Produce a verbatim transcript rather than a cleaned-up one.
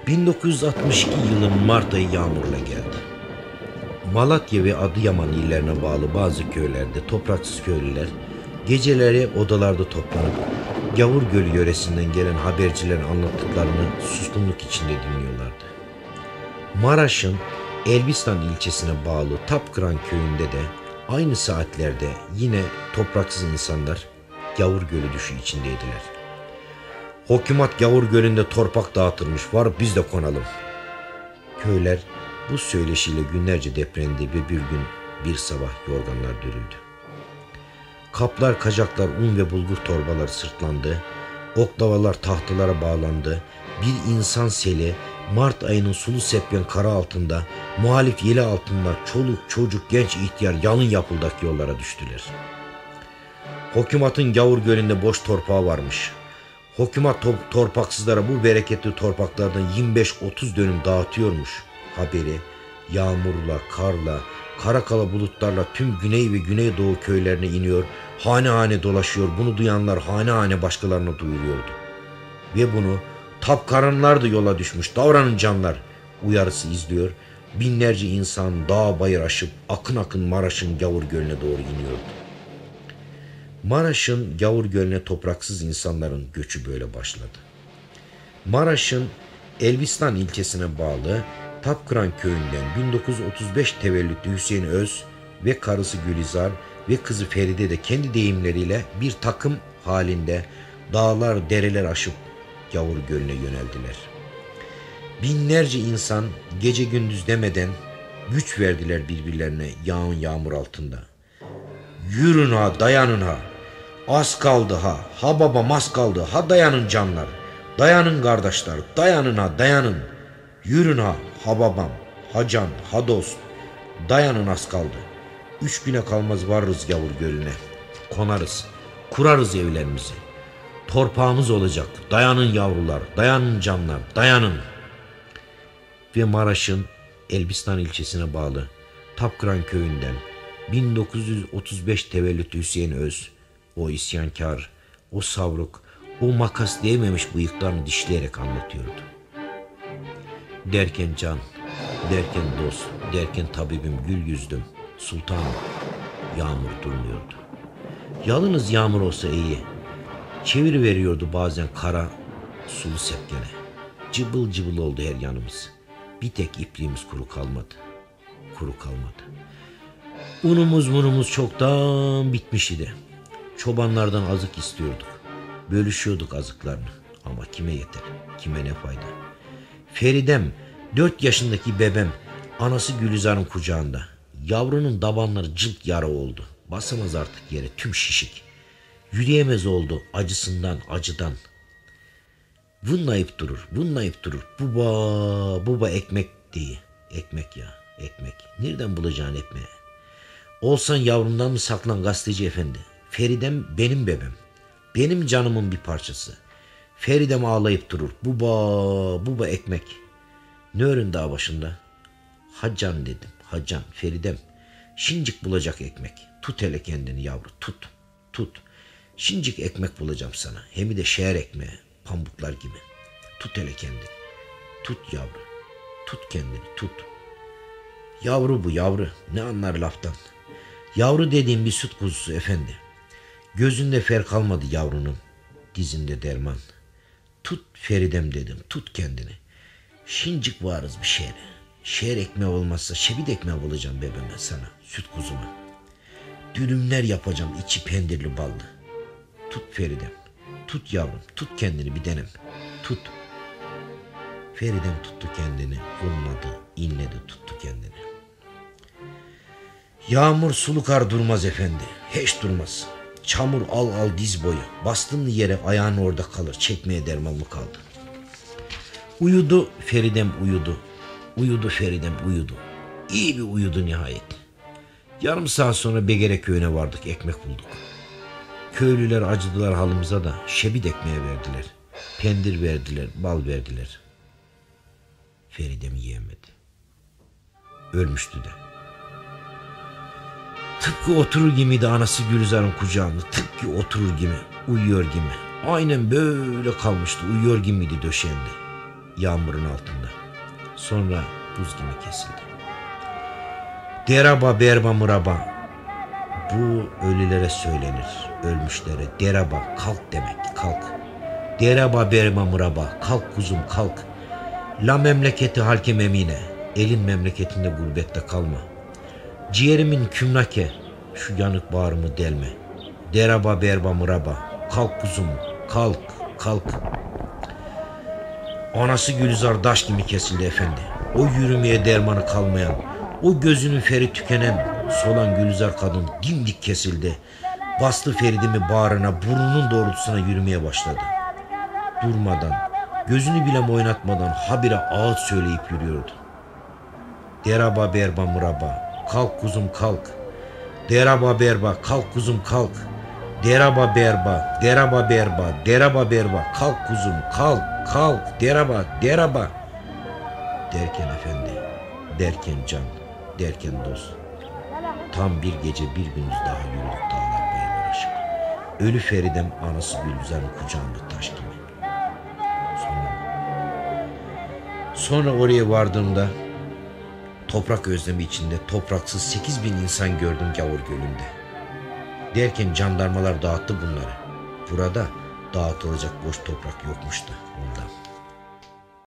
bin dokuz yüz altmış iki yılın Mart ayı yağmurla geldi. Malatya ve Adıyaman illerine bağlı bazı köylerde topraksız köylüler geceleri odalarda toplanıp Gavur Gölü yöresinden gelen habercilerin anlattıklarını suskunluk içinde dinliyorlardı. Maraş'ın Elbistan ilçesine bağlı Tapkıran köyünde de aynı saatlerde yine topraksız insanlar Gavur Gölü düşü içindeydiler. Hükümet Gavur Gölü'nde torpak dağıtılmış, var biz de konalım. Köyler bu söyleşiyle günlerce deprendi ve bir gün bir sabah yorganlar dörüldü. Kaplar, kacaklar, un ve bulgur torbaları sırtlandı, oklavalar tahtalara bağlandı, bir insan seli Mart ayının sulu sepyen kara altında, muhalif yeli altında çoluk, çocuk, genç, ihtiyar yalın yapıldak yollara düştüler. Hükümetin Gavur Gölü'nde boş torpağı varmış. Hükümet torpaksızlara bu bereketli torpaklardan yirmi beş otuz dönüm dağıtıyormuş haberi yağmurla, karla, kara kara bulutlarla tüm güney ve güneydoğu köylerine iniyor, hane hane dolaşıyor. Bunu duyanlar hane hane başkalarına duyuruyordu. Ve bunu Tapkaranlar da yola düşmüş, davranın canlar uyarısı izliyor. Binlerce insan dağ bayır aşıp akın akın Maraş'ın Gavur Gölü'ne doğru iniyordu. Maraş'ın Gavur Gölü'ne topraksız insanların göçü böyle başladı. Maraş'ın Elbistan ilçesine bağlı Tapkıran köyünden bin dokuz yüz otuz beş tevellütlü Hüseyin Öz ve karısı Gülizar ve kızı Feride de kendi deyimleriyle bir takım halinde dağlar, dereler aşıp Gavur Gölü'ne yöneldiler. Binlerce insan gece gündüz demeden güç verdiler birbirlerine yağın yağmur altında. Yürün ha, dayanın ha, az kaldı ha, ha babam az kaldı, ha dayanın canlar, dayanın kardeşler, dayanın ha, dayanın. Yürün ha, ha babam, ha can, ha dost, dayanın az kaldı. Üç güne kalmaz varırız Gavur Gölü'ne, konarız, kurarız evlerimizi. Torpağımız olacak, dayanın yavrular, dayanın canlar, dayanın. Ve Maraş'ın Elbistan ilçesine bağlı Tapkıran köyünden bin dokuz yüz otuz beş tevellütlü Hüseyin Öz, o isyankar, o savruk, o makas değmemiş bıyıklarını dişleyerek anlatıyordu. Derken can, derken dost, derken tabibim gül yüzdüm, sultanım, yağmur durmuyordu. Yalnız yağmur olsa iyi, çevir veriyordu bazen kara, sulu sepkene. Cıbıl cıbıl oldu her yanımız. Bir tek ipliğimiz kuru kalmadı, kuru kalmadı. Unumuz munumuz çoktan bitmiş idi. Çobanlardan azık istiyorduk. Bölüşüyorduk azıklarını. Ama kime yeter, kime ne fayda. Feridem, dört yaşındaki bebem, anası Gülizar'ın kucağında. Yavrunun tabanları cılk yara oldu. Basamaz artık yere, tüm şişik. Yürüyemez oldu acısından, acıdan. Vınlayıp durur, vınlayıp durur. Buba, buba ekmek diye. Ekmek ya, ekmek. Nereden bulacaksın ekmeği? Olsan yavrumdan mı saklan gazeteci efendi? Feridem benim bebem. Benim canımın bir parçası. Feridem ağlayıp durur. Buba, buba ekmek. Ne örün dağ başında? Hacan dedim. Hacan, Feridem. Şincik bulacak ekmek. Tut hele kendini yavru, tut, tut. Şincik ekmek bulacağım sana. Hem de şeher ekmeği, pamuklar gibi. Tut hele kendini. Tut yavru, tut kendini, tut. Yavru bu yavru, ne anlar laftan. Yavru dediğim bir süt kuzusu efendi. Gözünde fer kalmadı yavrunun, dizinde derman. Tut Feridem dedim, tut kendini. Şincik varız bir şehre. Şehir ekmeği olmazsa şebit ekmeği bulacağım bebeğime sana, süt kuzuma. Dürümler yapacağım içi pendirli ballı. Tut Feridem, tut yavrum, tut kendini bir denem, tut. Feridem tuttu kendini, vurmadı, inledi, tuttu kendini. Yağmur sulu kar durmaz efendi, hiç durmaz. Çamur al al diz boyu, bastın yere ayağın orada kalır, çekmeye derman mı kaldı? Uyudu Feridem uyudu, uyudu Feridem uyudu. İyi bir uyudu nihayet. Yarım saat sonra Begere köyüne vardık, ekmek bulduk. Köylüler acıdılar halımıza da şebit ekmeği verdiler. Pendir verdiler, bal verdiler. Feridem yiyemedi. Ölmüştü de. Tıpkı oturur gibiydi anası Gülizar'ın kucağında. Tıpkı oturur gibi, uyuyor gibi. Aynen böyle kalmıştı, uyuyor gibiydi döşeğinde. yağmurun altında. Sonra buz gibi kesildi. Deraba berba mıraba. Bu ölülere söylenir. Ölmüşlere. Deraba kalk demek. Kalk. Deraba berba mıraba. Kalk kuzum kalk. La memleketi halke memine. Elin memleketinde gurbette kalma. Ciğerimin kümnake. Şu yanık bağrımı delme. Deraba berba mıraba. Kalk kuzum kalk kalk. Anası Gülizar daş gibi kesildi efendi. O yürümeye dermanı kalmayan, o gözünün feri tükenen, solan Gülizar kadın dimdik kesildi. Bastı Feridimi bağrına, burnunun doğrultusuna yürümeye başladı. Durmadan, gözünü bile oynatmadan habire ağıt söyleyip yürüyordu. Deraba berba mıraba, kalk kuzum kalk. Deraba berba, kalk kuzum kalk. Deraba berba, deraba berba, deraba berba, kalk kuzum kalk, kalk, deraba, deraba. Derken efendi, derken can, derken dost. Tam bir gece bir gündüz daha yürüdük dağlar bayırlar aşağı. Ölü Feridem anası Gülizar'ın kucağında taş gibi. Sonra, sonra oraya vardığımda toprak özlemi içinde topraksız sekiz bin insan gördüm Gavur Gölü'nde. Derken jandarmalar dağıttı bunları. Burada dağıtılacak boş toprak yokmuş da ondan.